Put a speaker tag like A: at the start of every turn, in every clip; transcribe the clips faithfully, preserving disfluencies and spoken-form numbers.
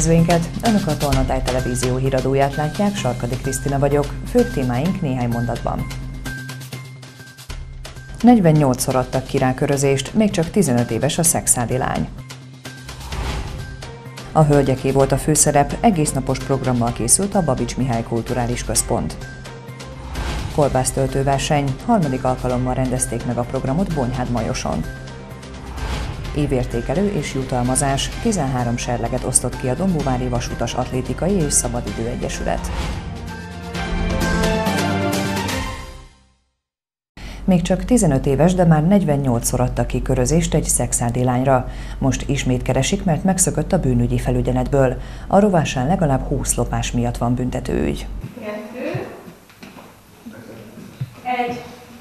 A: nézőinket! Önök a Tolnatáj televízió híradóját látják, Sarkadi Krisztina vagyok. Főbb témáink néhány mondatban. negyvennyolcszor adtak ki rákörözést, még csak tizenöt éves a szexádi lány. A hölgyeké volt a főszerep, egésznapos programmal készült a Babits Mihály Kulturális Központ. Kolbásztöltőverseny, harmadik alkalommal rendezték meg a programot Bonyhád-Majoson. Évértékelő és jutalmazás, tizenhárom serleget osztott ki a Dombóvári Vasutas Atlétikai és Szabadidő Egyesület. Még csak tizenöt éves, de már negyvennyolcszor adtak ki körözést egy szexádi lányra. Most ismét keresik, mert megszökött a bűnügyi felügyeletből. A rovásán legalább húsz lopás miatt van büntetőügy.
B: Kettő. Egy.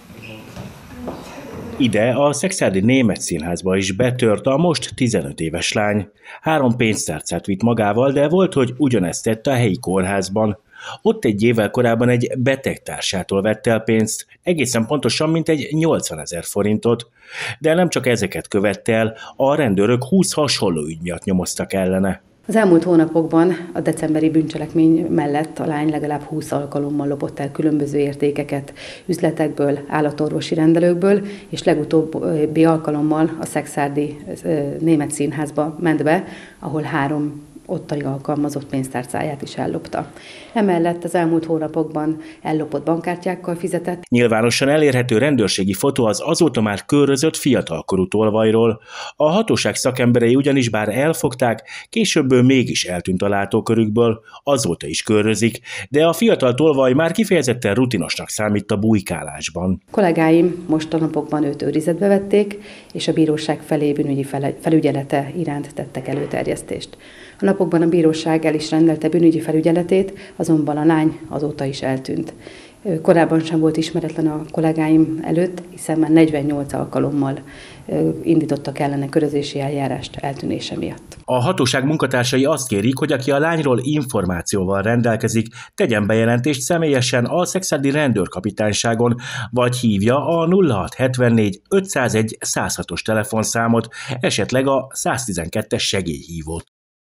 C: Ide a szexádi Német Színházba is betört a most tizenöt éves lány. Három pénztárcát vitt magával, de volt, hogy ugyanezt tette a helyi kórházban. Ott egy évvel korábban egy betegtársától vett el pénzt, egészen pontosan mint egy nyolcvanezer forintot. De nem csak ezeket követte el, a rendőrök húsz hasonló ügy miatt nyomoztak ellene.
D: Az elmúlt hónapokban a decemberi bűncselekmény mellett a lány legalább húsz alkalommal lopott el különböző értékeket üzletekből, állatorvosi rendelőkből, és legutóbbi alkalommal a szexárdi Német Színházba ment be, ahol három ottani alkalmazott pénztárcáját is ellopta. Emellett az elmúlt hónapokban ellopott bankkártyákkal fizetett.
C: Nyilvánosan elérhető rendőrségi fotó az azóta már körözött fiatalkorú tolvajról. A hatóság szakemberei ugyanis bár elfogták, később mégis eltűnt a látókörükből, azóta is körözik, de a fiatal tolvaj már kifejezetten rutinosnak számít a bujkálásban.
D: Kollégáim most a napokban őt őrizetbe vették, és a bíróság felé bűnügyi felügyelete iránt tettek előterjesztést. A napokban a bíróság el is rendelte bűnügyi felügyeletét, azonban a lány azóta is eltűnt. Korábban sem volt ismeretlen a kollégáim előtt, hiszen már negyvennyolc alkalommal indítottak ellene körözési eljárást eltűnése miatt.
C: A hatóság munkatársai azt kérik, hogy aki a lányról információval rendelkezik, tegyen bejelentést személyesen a szexádi rendőrkapitányságon, vagy hívja a nulla hat hetvennégy ötszázegy százhatos telefonszámot, esetleg a száztizenkettes segélyhívót.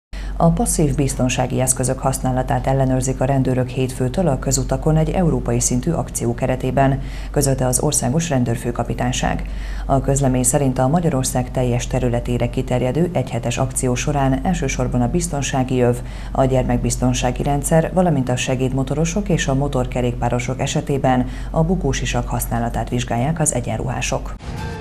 A: A passzív biztonsági eszközök használatát ellenőrzik a rendőrök hétfőtől a közutakon egy európai szintű akció keretében, közölte az Országos Rendőrfőkapitányság. A közlemény szerint a Magyarország teljes területére kiterjedő egyhetes akció során elsősorban a biztonsági öv, a gyermekbiztonsági rendszer, valamint a segédmotorosok és a motorkerékpárosok esetében a bukósisak használatát vizsgálják az egyenruhások.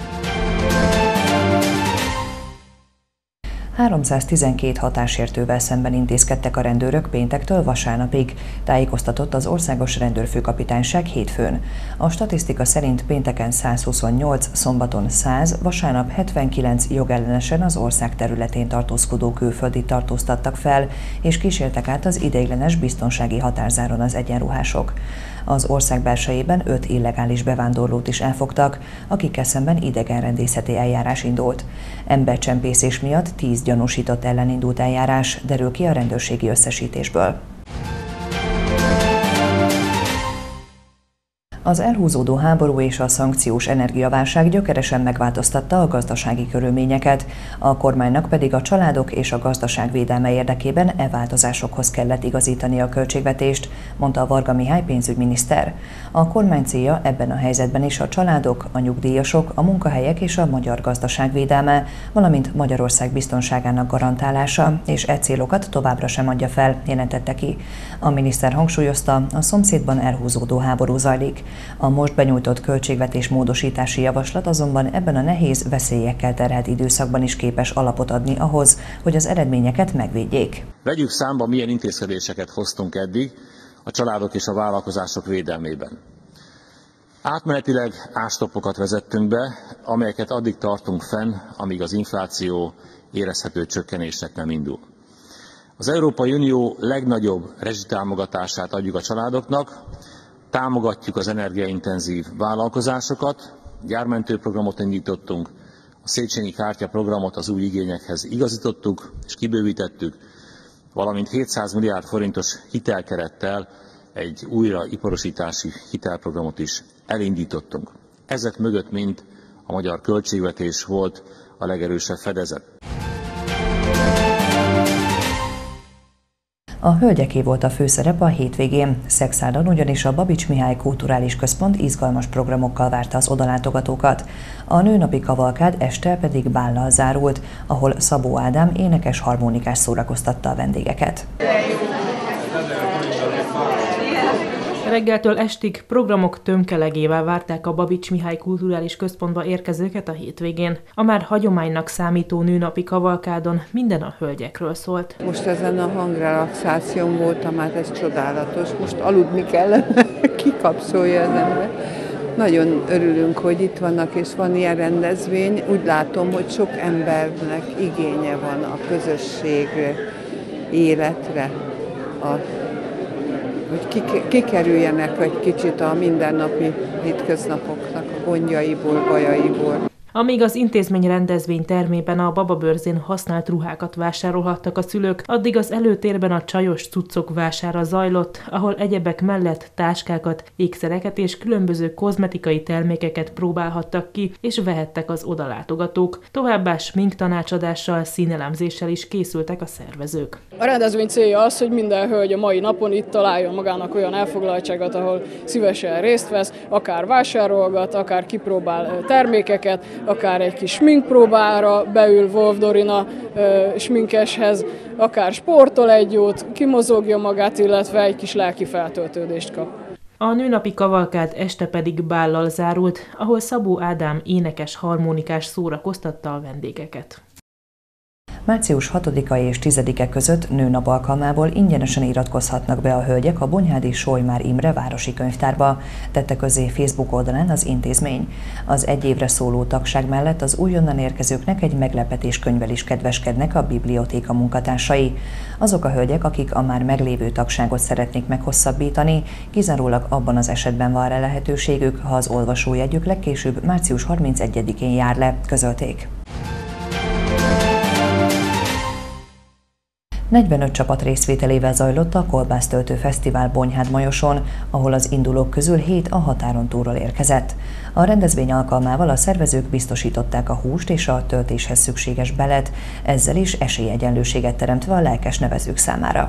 A: háromszáztizenkét hatásértővel szemben intézkedtek a rendőrök péntektől vasárnapig, tájékoztatott az Országos Rendőrfőkapitányság hétfőn. A statisztika szerint pénteken százhuszonnyolc, szombaton száz, vasárnap hetvenkilenc jogellenesen az ország területén tartózkodó külföldi tartóztattak fel, és kísértek át az ideiglenes biztonsági határzáron az egyenruhások. Az ország belsejében öt illegális bevándorlót is elfogtak, akikkel szemben idegenrendészeti eljárás indult. Embercsempészés miatt tíz gyanúsított ellen indult eljárás, derül ki a rendőrségi összesítésből. Az elhúzódó háború és a szankciós energiaválság gyökeresen megváltoztatta a gazdasági körülményeket, a kormánynak pedig a családok és a gazdaság védelme érdekében e változásokhoz kellett igazítani a költségvetést, mondta a Varga Mihály pénzügyminiszter. A kormány célja ebben a helyzetben is a családok, a nyugdíjasok, a munkahelyek és a magyar gazdaság védelme, valamint Magyarország biztonságának garantálása, és e célokat továbbra sem adja fel, jelentette ki. A miniszter hangsúlyozta, a szomszédban elhúzódó háború zajlik. A most benyújtott költségvetés módosítási javaslat azonban ebben a nehéz, veszélyekkel terhelt időszakban is képes alapot adni ahhoz, hogy az eredményeket megvédjék.
E: Vegyük számba, milyen intézkedéseket hoztunk eddig a családok és a vállalkozások védelmében. Átmenetileg ástoppokat vezettünk be, amelyeket addig tartunk fenn, amíg az infláció érezhető csökkenésnek nem indul. Az Európai Unió legnagyobb rezsitámogatását adjuk a családoknak, támogatjuk az energiaintenzív vállalkozásokat, gyármentőprogramot indítottunk, a Széchenyi kártya programot az új igényekhez igazítottuk és kibővítettük, valamint hétszáz milliárd forintos hitelkerettel egy újraiparosítási hitelprogramot is elindítottunk. Ezek mögött mind a magyar költségvetés volt a legerősebb fedezet.
A: A hölgyeké volt a főszerep a hétvégén. Szexárdon ugyanis a Babits Mihály Kulturális Központ izgalmas programokkal várta az odalátogatókat. A nőnapi kavalkád este pedig bállal zárult, ahol Szabó Ádám énekes harmonikás szórakoztatta a vendégeket.
B: Reggeltől estig programok tömkelegével várták a Babits Mihály Kulturális Központba érkezőket a hétvégén. A már hagyománynak számító nőnapi kavalkádon minden a hölgyekről szólt.
F: Most ezen a hangrelaxáción voltam, hát ez csodálatos. Most aludni kellene, kikapcsolja az ember. Nagyon örülünk, hogy itt vannak, és van ilyen rendezvény. Úgy látom, hogy sok embernek igénye van a közösségre, életre, a hogy kikerüljenek egy kicsit a mindennapi hétköznapoknak a gondjaiból, bajaiból.
B: Amíg az intézmény rendezvény termében a bababőrzén használt ruhákat vásárolhattak a szülők, addig az előtérben a csajos cuccok vására zajlott, ahol egyebek mellett táskákat, ékszereket és különböző kozmetikai termékeket próbálhattak ki, és vehettek az odalátogatók. Továbbá smink tanácsadással, színelemzéssel is készültek a szervezők.
G: A rendezvény célja az, hogy minden hölgy a mai napon itt találjon magának olyan elfoglaltságot, ahol szívesen részt vesz, akár vásárolgat, akár kipróbál termékeket, akár egy kis sminkpróbára beül Wolf Dorina ö, sminkeshez, akár sportol egy jót, kimozogja magát, illetve egy kis lelki feltöltődést kap.
B: A nőnapi kavalkád este pedig bállal zárult, ahol Szabó Ádám énekes harmonikás szórakoztatta a vendégeket.
A: Március hatodika és tizedike között nőnap alkalmából ingyenesen iratkozhatnak be a hölgyek a Bonyhádi Solymár Imre városi könyvtárba, tette közzé Facebook oldalán az intézmény. Az egy évre szóló tagság mellett az újonnan érkezőknek egy meglepetés könyvvel is kedveskednek a bibliotéka munkatársai. Azok a hölgyek, akik a már meglévő tagságot szeretnék meghosszabbítani, kizárólag abban az esetben van rá lehetőségük, ha az olvasójegyük legkésőbb március harmincegyedikén jár le, közölték. negyvenöt csapat részvételével zajlott a Kolbásztöltő Fesztivál Bonyhád-Majoson, ahol az indulók közül hét a határon túlról érkezett. A rendezvény alkalmával a szervezők biztosították a húst és a töltéshez szükséges belet, ezzel is esélyegyenlőséget teremtve a lelkes nevezők számára.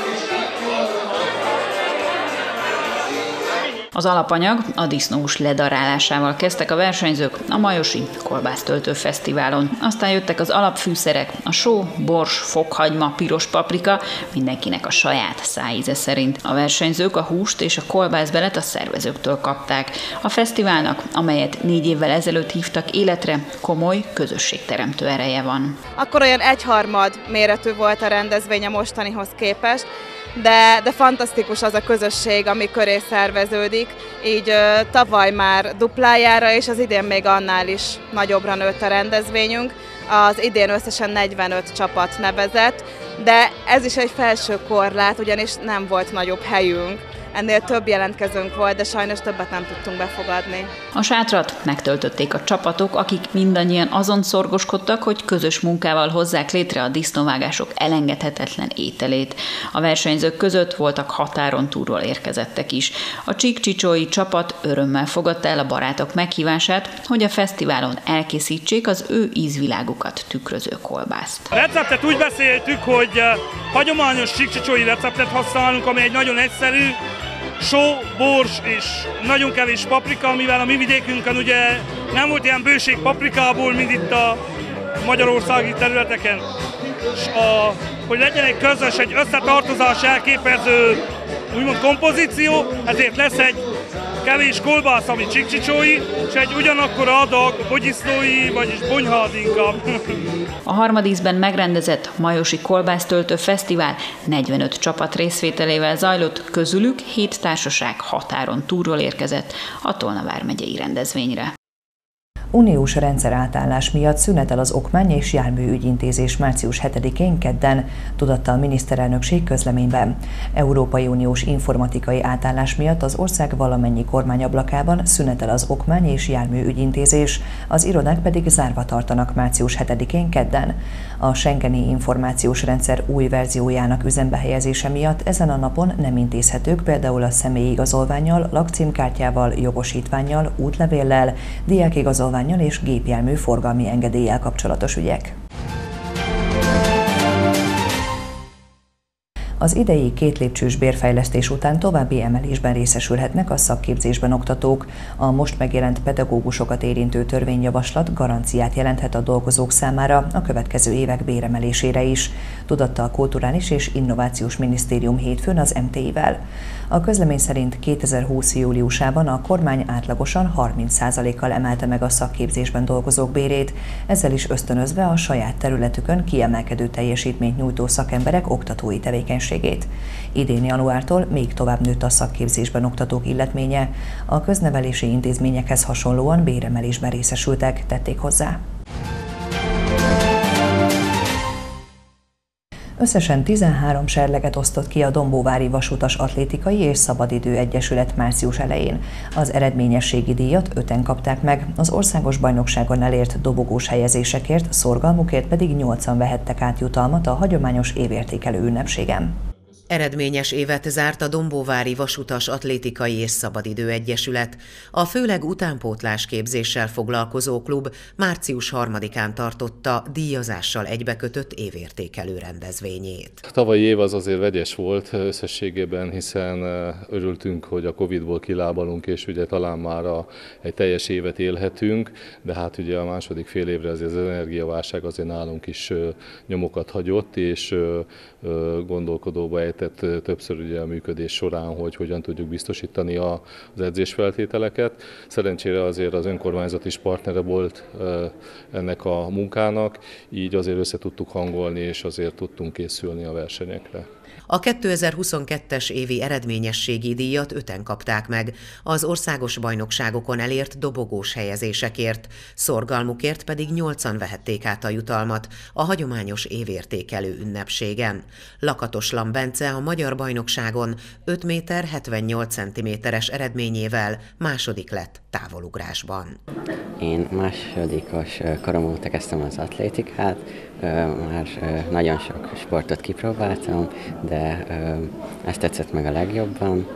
H: Az alapanyag a disznóhús ledarálásával kezdtek a versenyzők a majosi Kolbásztöltő Fesztiválon. Aztán jöttek az alapfűszerek, a só, bors, fokhagyma, piros paprika, mindenkinek a saját szájíze szerint. A versenyzők a húst és a kolbászbelet a szervezőktől kapták. A fesztiválnak, amelyet négy évvel ezelőtt hívtak életre, komoly közösségteremtő ereje van.
I: Akkor olyan egyharmad méretű volt a rendezvény a mostanihoz képest, De, de fantasztikus az a közösség, ami köré szerveződik, így ö, tavaly már duplájára, és az idén még annál is nagyobbra nőtt a rendezvényünk. Az idén összesen negyvenöt csapat nevezett, de ez is egy felső korlát, ugyanis nem volt nagyobb helyünk. Ennél több jelentkezőnk volt, de sajnos többet nem tudtunk befogadni.
H: A sátrat megtöltötték a csapatok, akik mindannyian azon szorgoskodtak, hogy közös munkával hozzák létre a disznóvágások elengedhetetlen ételét. A versenyzők között voltak határon túlról érkezettek is. A csíkcsicsói csapat örömmel fogadta el a barátok meghívását, hogy a fesztiválon elkészítsék az ő ízvilágukat tükröző kolbászt.
J: A receptet úgy beszéltük, hogy hagyományos csíkcsicsói receptet használunk, ami egy nagyon egyszerű, só, bors és nagyon kevés paprika, mivel a mi vidékünkön ugye nem volt ilyen bőség paprikából, mint itt a magyarországi területeken. És a, hogy legyen egy közös, egy összetartozás elképező úgymond kompozíció, ezért lesz egy kevés kolbász, ami csíkcsicsói, és egy ugyanakkor adag bogyiszlói, vagyis bonyhádinka.
H: A harmadízben megrendezett Majosi Kolbásztöltő Fesztivál negyvenöt csapat részvételével zajlott, közülük hét társaság határon túlról érkezett a Tolna vármegyei rendezvényre.
A: Uniós rendszerátállás miatt szünetel az okmány- és járműügyintézés március hetedikén kedden, tudatta a miniszterelnökség közleményben. Európai Uniós informatikai átállás miatt az ország valamennyi kormányablakában szünetel az okmány- és járműügyintézés, az irodák pedig zárva tartanak március hetedikén kedden. A Schengeni információs rendszer új verziójának üzembe helyezése miatt ezen a napon nem intézhetők például a személyi igazolvánnyal, lakcímkártyával, jogosítvánnyal, útlevéllel, diákigazolvánnyal és gépjármű forgalmi engedéllyel kapcsolatos ügyek. Az idei két lépcsős bérfejlesztés után további emelésben részesülhetnek a szakképzésben oktatók. A most megjelent pedagógusokat érintő törvényjavaslat garanciát jelenthet a dolgozók számára a következő évek béremelésére is, tudatta a Kulturális és Innovációs Minisztérium hétfőn az em té i-vel. A közlemény szerint kétezer-húsz júliusában a kormány átlagosan harminc százalékkal emelte meg a szakképzésben dolgozók bérét, ezzel is ösztönözve a saját területükön kiemelkedő teljesítményt nyújtó szakemberek oktatói tevékenységét. Idén januártól még tovább nőtt a szakképzésben oktatók illetménye, a köznevelési intézményekhez hasonlóan béremelésben részesültek, tették hozzá. Összesen tizenhárom serleget osztott ki a Dombóvári Vasutas Atlétikai és Szabadidő Egyesület március elején. Az eredményességi díjat öten kapták meg, az országos bajnokságon elért dobogós helyezésekért, szorgalmukért pedig nyolcan vehettek át jutalmat a hagyományos évértékelő ünnepségen.
K: Eredményes évet zárt a Dombóvári Vasutas Atlétikai és Szabadidő Egyesület. A főleg utánpótlás képzéssel foglalkozó klub március harmadikán tartotta díjazással egybekötött évértékelő rendezvényét.
L: A tavalyi év az azért vegyes volt összességében, hiszen örültünk, hogy a Covidból kilábalunk, és ugye talán már a, egy teljes évet élhetünk, de hát ugye a második fél évre azért az energiaválság azért nálunk is nyomokat hagyott, és gondolkodóba ejtett többször ugye a működés során, hogy hogyan tudjuk biztosítani az edzésfeltételeket. Szerencsére azért az önkormányzat is partnere volt ennek a munkának, így azért össze tudtuk hangolni, és azért tudtunk készülni a versenyekre.
K: A kétezer-huszonkettes évi eredményességi díjat öten kapták meg, az országos bajnokságokon elért dobogós helyezésekért, szorgalmukért pedig nyolcan vehették át a jutalmat a hagyományos évértékelő ünnepségen. Lakatos Lambence a magyar bajnokságon öt méter hetvennyolc centiméteres eredményével második lett távolugrásban.
M: Én másodikos korom óta kezdtem az atlétikát, már nagyon sok sportot kipróbáltam, de ezt tetszett meg a legjobban.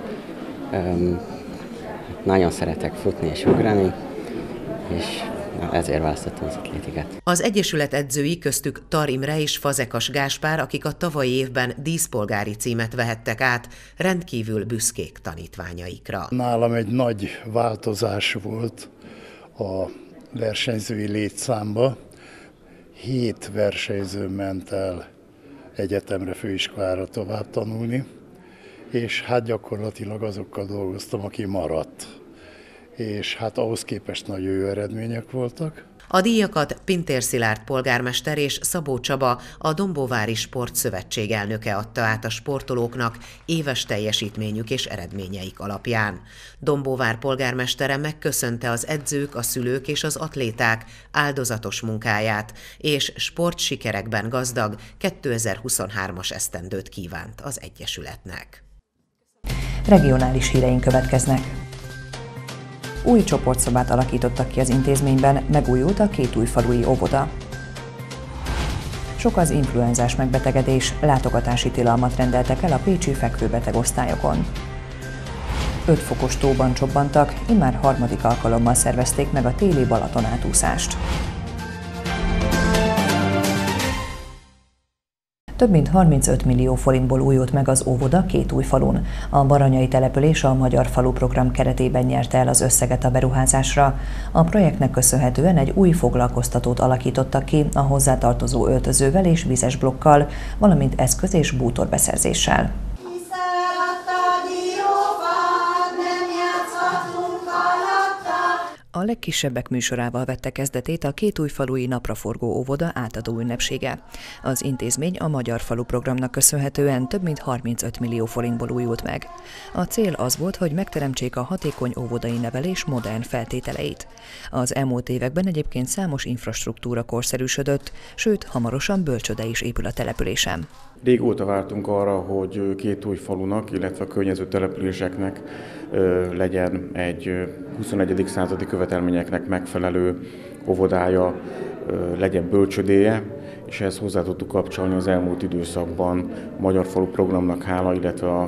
M: Nagyon szeretek futni és ugrani, és ezért választottam az atlétikát.
K: Az Egyesület edzői köztük Tar Imre és Fazekas Gáspár, akik a tavalyi évben díszpolgári címet vehettek át, rendkívül büszkék tanítványaikra.
N: Nálam egy nagy változás volt a versenyzői létszámba. Hét versenyző ment el egyetemre, főiskolára tovább tanulni, és hát gyakorlatilag azokkal dolgoztam, aki maradt. És hát ahhoz képest nagyon jó eredmények voltak.
K: A díjakat Pintér Szilárd polgármester és Szabó Csaba, a Dombóvári Sportszövetség elnöke adta át a sportolóknak éves teljesítményük és eredményeik alapján. Dombóvár polgármestere megköszönte az edzők, a szülők és az atléták áldozatos munkáját, és sportsikerekben gazdag kétezer-huszonhármas esztendőt kívánt az Egyesületnek.
A: Regionális híreink következnek. Új csoportszobát alakítottak ki az intézményben, megújult a kétújfalui óvoda. Sok az influenzás megbetegedés, látogatási tilalmat rendeltek el a pécsi fekvőbeteg osztályokon. öt fokos tóban csobbantak, immár harmadik alkalommal szervezték meg a téli Balaton átúszást. Több mint harmincöt millió forintból újult meg az óvoda Kétújfalun. A baranyai település a Magyar Falu Program keretében nyerte el az összeget a beruházásra. A projektnek köszönhetően egy új foglalkoztatót alakítottak ki a hozzátartozó öltözővel és vizes blokkal, valamint eszköz- és bútorbeszerzéssel. A legkisebbek műsorával vette kezdetét a kétújfalui napraforgó óvoda átadó ünnepsége. Az intézmény a Magyar Falu Programnak köszönhetően több mint harmincöt millió forintból újult meg. A cél az volt, hogy megteremtsék a hatékony óvodai nevelés modern feltételeit. Az elmúlt években egyébként számos infrastruktúra korszerűsödött, sőt, hamarosan bölcsőde is épül a településen.
O: Régóta vártunk arra, hogy Kétújfalunak, illetve a környező településeknek legyen egy huszonegyedik századi követelményeknek megfelelő óvodája, legyen bölcsödéje, és ehhez hozzá tudtuk kapcsolni az elmúlt időszakban Magyar Falu Programnak hála, illetve a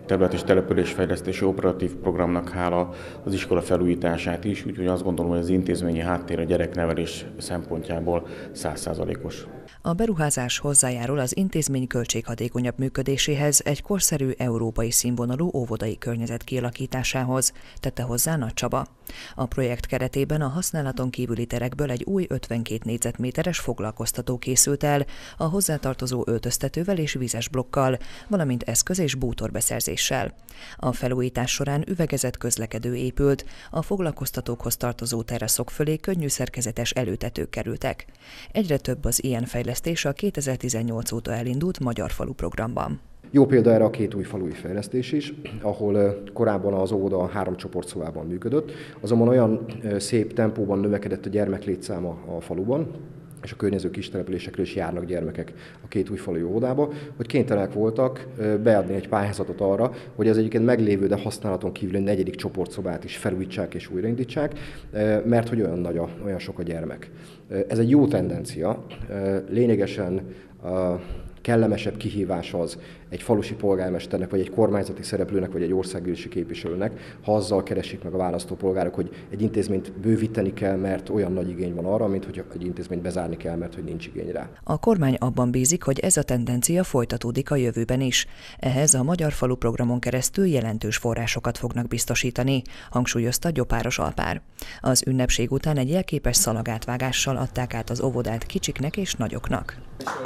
O: terület és településfejlesztési operatív programnak hála az iskola felújítását is, úgyhogy azt gondolom, hogy az intézményi háttér a gyereknevelés szempontjából száz százalékos.
A: A beruházás hozzájárul az intézmény költséghatékonyabb működéséhez, egy korszerű európai színvonalú óvodai környezet kialakításához, tette hozzá Nagy Csaba. A projekt keretében a használaton kívüli terekből egy új ötvenkét négyzetméteres foglalkoztató készült el, a hozzátartozó öltöztetővel és vízes blokkal, valamint eszköz- és bútorbeszerzéssel. A felújítás során üvegezett közlekedő épült, a foglalkoztatókhoz tartozó teraszok fölé könnyű szerkezetes előtetők kerültek. Egyre több az ilyen fejlesztés a kétezer-tizennyolc óta elindult Magyar Falu programban.
P: Jó példa erre a két új falui fejlesztés is, ahol korábban az óvoda három csoportszobában működött, azonban olyan szép tempóban növekedett a gyermeklétszáma a faluban, és a környező kis településekről is járnak gyermekek a két új falui óvodába, hogy kénytelenek voltak beadni egy pályázatot arra, hogy az egyébként meglévő, de használaton kívüli negyedik csoportszobát is felújítsák és újraindítsák, mert hogy olyan nagy a, olyan sok a gyermek. Ez egy jó tendencia, lényegesen kellemesebb kihívás az egy falusi polgármesternek, vagy egy kormányzati szereplőnek, vagy egy országgyűlési képviselőnek, ha azzal keresik meg a választópolgárok, hogy egy intézményt bővíteni kell, mert olyan nagy igény van arra, mint hogy egy intézményt bezárni kell, mert hogy nincs igény rá.
A: A kormány abban bízik, hogy ez a tendencia folytatódik a jövőben is. Ehhez a Magyar Falu programon keresztül jelentős forrásokat fognak biztosítani, hangsúlyozta Gyopáros Alpár. Az ünnepség után egy jelképes szalagátvágással adták át az óvodát kicsiknek és nagyoknak.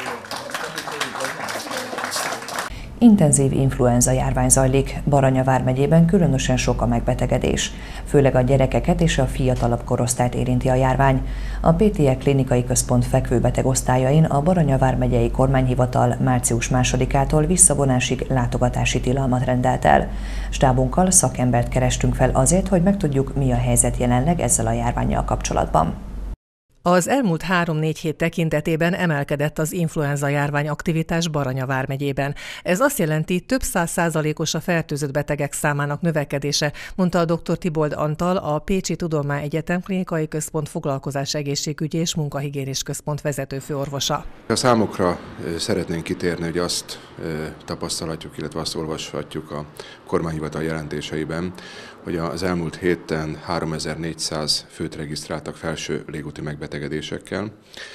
A: Intenzív influenza járvány zajlik, Baranya vármegyében különösen sok a megbetegedés. Főleg a gyerekeket és a fiatalabb korosztályt érinti a járvány. A pé té e klinikai központ fekvőbeteg osztályain a Baranya vármegyei kormányhivatal március másodikától visszavonásig látogatási tilalmat rendelt el. Stábunkkal szakembert kerestünk fel azért, hogy megtudjuk, mi a helyzet jelenleg ezzel a járvánnyal kapcsolatban.
Q: Az elmúlt három-négy hét tekintetében emelkedett az influenza járvány aktivitás Baranya vármegyében. Ez azt jelenti, több száz százalékos a fertőzött betegek számának növekedése, mondta a dr. Tibold Antal, a Pécsi Tudományegyetem Klinikai Központ Foglalkozás Egészségügyi és Munkahigiénés Központ vezetőfőorvosa.
R: A számokra szeretnénk kitérni, hogy azt tapasztalhatjuk, illetve azt olvashatjuk a kormányhivatal jelentéseiben, hogy az elmúlt héten háromezer-négyszáz főt regisztráltak felső légúti megbetegedésekkel,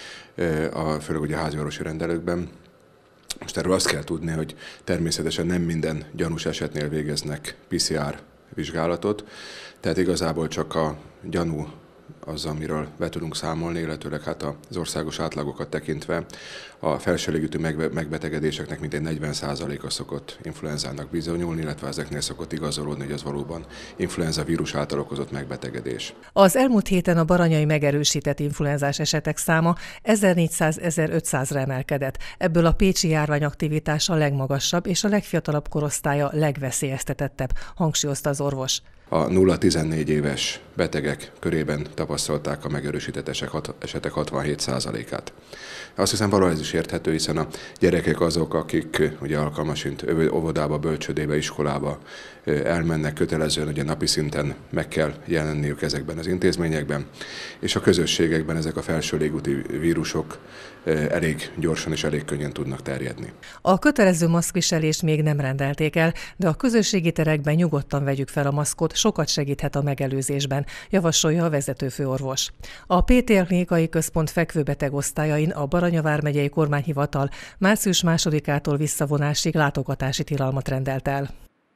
R: a, főleg ugye a háziorvosi rendelőkben. Most erről azt kell tudni, hogy természetesen nem minden gyanús esetnél végeznek pé cé er vizsgálatot, tehát igazából csak a gyanú az, amiről be tudunk számolni, illetőleg hát az országos átlagokat tekintve a felső légúti megbetegedéseknek mintegy negyven százaléka szokott influenzának bizonyulni, illetve ezeknél szokott igazolódni, hogy az valóban influenza vírus által okozott megbetegedés.
Q: Az elmúlt héten a baranyai megerősített influenzás esetek száma ezernégyszáz-ezerötszázra emelkedett. Ebből a pécsi járványaktivitás a legmagasabb és a legfiatalabb korosztálya legveszélyeztetettebb, hangsúlyozta az orvos.
R: A nulla-tizennégy éves betegek körében tapasztalták a megerősített esetek hatvanhét százalékát. Azt hiszem valahol ez is érthető, hiszen a gyerekek azok, akik ugye alkalmasint óvodába, bölcsődébe, iskolába elmennek kötelezően, ugye napi szinten meg kell jelenniük ezekben az intézményekben, és a közösségekben ezek a felső légúti vírusok elég gyorsan és elég könnyen tudnak terjedni.
Q: A kötelező maszkviselést még nem rendelték el, de a közösségi terekben nyugodtan vegyük fel a maszkot, sokat segíthet a megelőzésben, javasolja a vezetőfőorvos. A pé té e Klinikai Központ fekvőbeteg osztályain a Baranya vármegyei kormányhivatal március másodikától visszavonásig látogatási tilalmat rendelt el.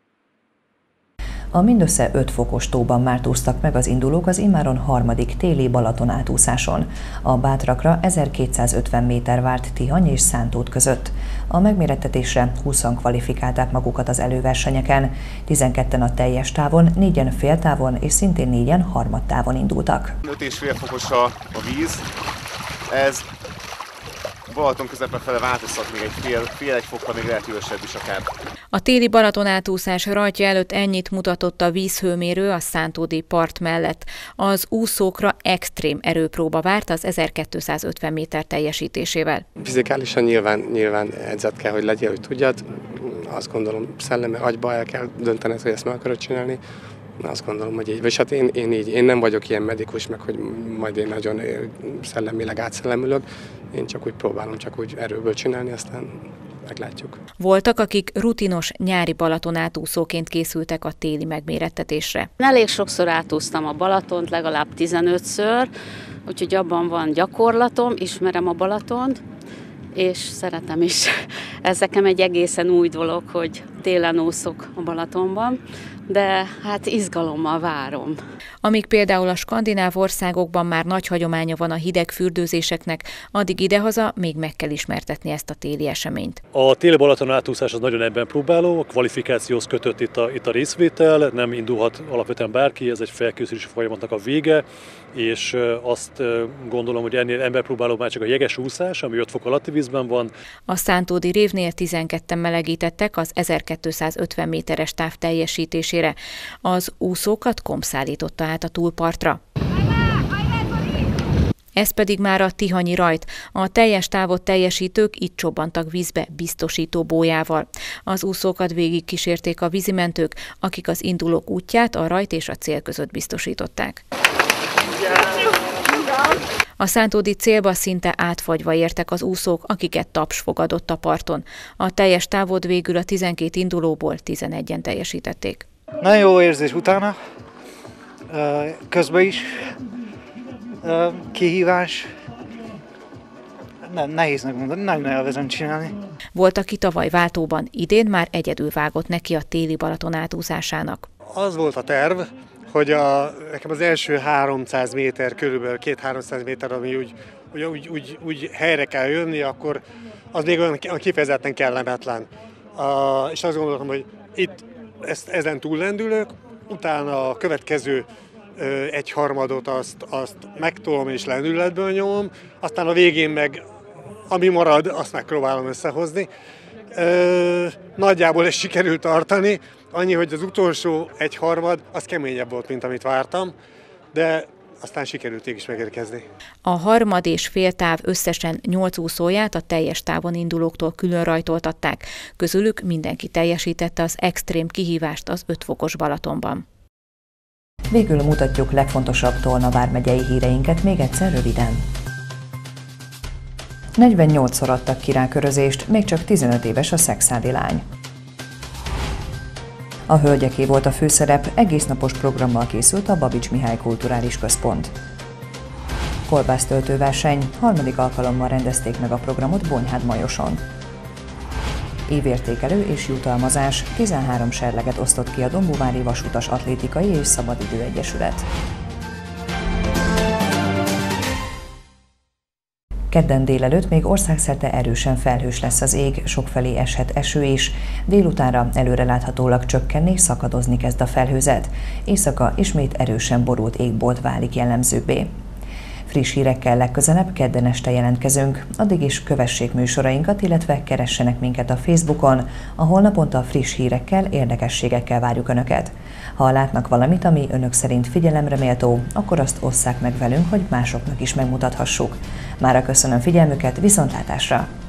A: A mindössze öt fokos tóban már úsztak meg az indulók az immáron harmadik téli Balaton átúszáson. A bátrakra ezerkétszázötven méter várt Tihany és Szántót között. A megmérettetésre húszan kvalifikálták magukat az előversenyeken. tizenketten a teljes távon, négyen féltávon és szintén négyen harmadtávon indultak.
S: öt és fél fokos a, a víz. Ez Balaton közepe fele változhat még egy fél, fél egy fokkal, még lehet hűvösebb is akár.
T: A téli Balaton átúszás rajtja előtt ennyit mutatott a vízhőmérő a szántódi part mellett. Az úszókra extrém erőpróba várt az ezerkétszázötven méter teljesítésével.
U: Fizikálisan nyilván, nyilván edzett kell, hogy legyél, hogy tudjad. Azt gondolom, szellemi agyba el kell döntened, hogy ezt meg akarod csinálni. Azt gondolom, hogy így. És hát én, én így, én nem vagyok ilyen medikus, meg hogy majd én nagyon szellemileg átszellemülök. Én csak úgy próbálom, csak úgy erőből csinálni, aztán meglátjuk.
T: Voltak, akik rutinos nyári Balaton átúszóként készültek a téli megmérettetésre.
D: Elég sokszor átúztam a Balatont, legalább tizenötször, úgyhogy abban van gyakorlatom, ismerem a Balatont, és szeretem is. Ez nekem egy egészen új dolog, hogy télen úszok a Balatonban, de hát izgalommal várom.
T: Amíg például a skandináv országokban már nagy hagyománya van a hideg fürdőzéseknek, addig idehaza még meg kell ismertetni ezt a téli eseményt.
V: A téli Balaton átúszás az nagyon ebben próbáló, a kvalifikációhoz kötött itt a, itt a részvétel, nem indulhat alapvetően bárki, ez egy felkészülési folyamatnak a vége, és azt gondolom, hogy ennél emberpróbáló már csak a jeges úszás, ami öt fok alatti vízben van.
T: A Szántódi révnél tizenketten melegítettek az ezerkétszázötven méteres táv teljesítésére. Az úszókat komp szállította át a túlpartra. Ez pedig már a tihanyi rajt. A teljes távot teljesítők itt csobbantak vízbe biztosító bójával. Az úszókat végig kísérték a vízimentők, akik az indulók útját a rajt és a cél között biztosították. A szántódi célba szinte átfagyva értek az úszók, akiket taps fogadott a parton. A teljes távot végül a tizenkét indulóból tizenegyen teljesítették.
W: Nagyon jó érzés utána, közben is kihívás. Nem, nehéznek mondani, nagyon elvezem csinálni.
T: Volt, aki tavaly Váltóban, idén már egyedül vágott neki a téli Balaton átúzásának.
U: Az volt a terv, hogy a, nekem az első háromszáz méter, körülbelül két-háromszáz méter, ami úgy, úgy, úgy, úgy, úgy helyre kell jönni, akkor az még olyan kifejezetten kellemetlen. Uh, és azt gondoltam, hogy itt ezt, ezen túllendülök, utána a következő uh, egyharmadot azt, azt megtolom és lendületből nyomom, aztán a végén meg ami marad, azt megpróbálom összehozni. Uh, nagyjából ezt sikerült tartani, annyi, hogy az utolsó egyharmad az keményebb volt, mint amit vártam, de aztán sikerült is megérkezni.
T: A harmad és fél táv összesen nyolc úszóját a teljes távon indulóktól külön rajtoltatták. Közülük mindenki teljesítette az extrém kihívást az öt fokos Balatonban.
A: Végül mutatjuk legfontosabb Tolna vármegyei híreinket még egyszer röviden. negyvennyolcszor adtak ki rákörözést, még csak tizenöt éves a szexádi lány. A hölgyeké volt a főszerep, egész napos programmal készült a Babics Mihály Kulturális Központ. Kolbásztöltőverseny, harmadik alkalommal rendezték meg a programot Bonyhád-Majoson. Évértékelő és jutalmazás, tizenhárom serleget osztott ki a Dombóvári Vasutas Atlétikai és Szabadidő Egyesület. Kedden délelőtt még országszerte erősen felhős lesz az ég, sokfelé eshet eső is. Délutánra előreláthatólag csökkenni, szakadozni kezd a felhőzet. Éjszaka ismét erősen borult égbolt válik jellemzőbbé. Friss hírekkel legközelebb kedden este jelentkezünk. Addig is kövessék műsorainkat, illetve keressenek minket a Facebookon, ahol naponta friss hírekkel, érdekességekkel várjuk Önöket. Ha látnak valamit, ami Önök szerint figyelemre méltó, akkor azt osszák meg velünk, hogy másoknak is megmutathassuk. Mára köszönöm figyelmüket, viszontlátásra!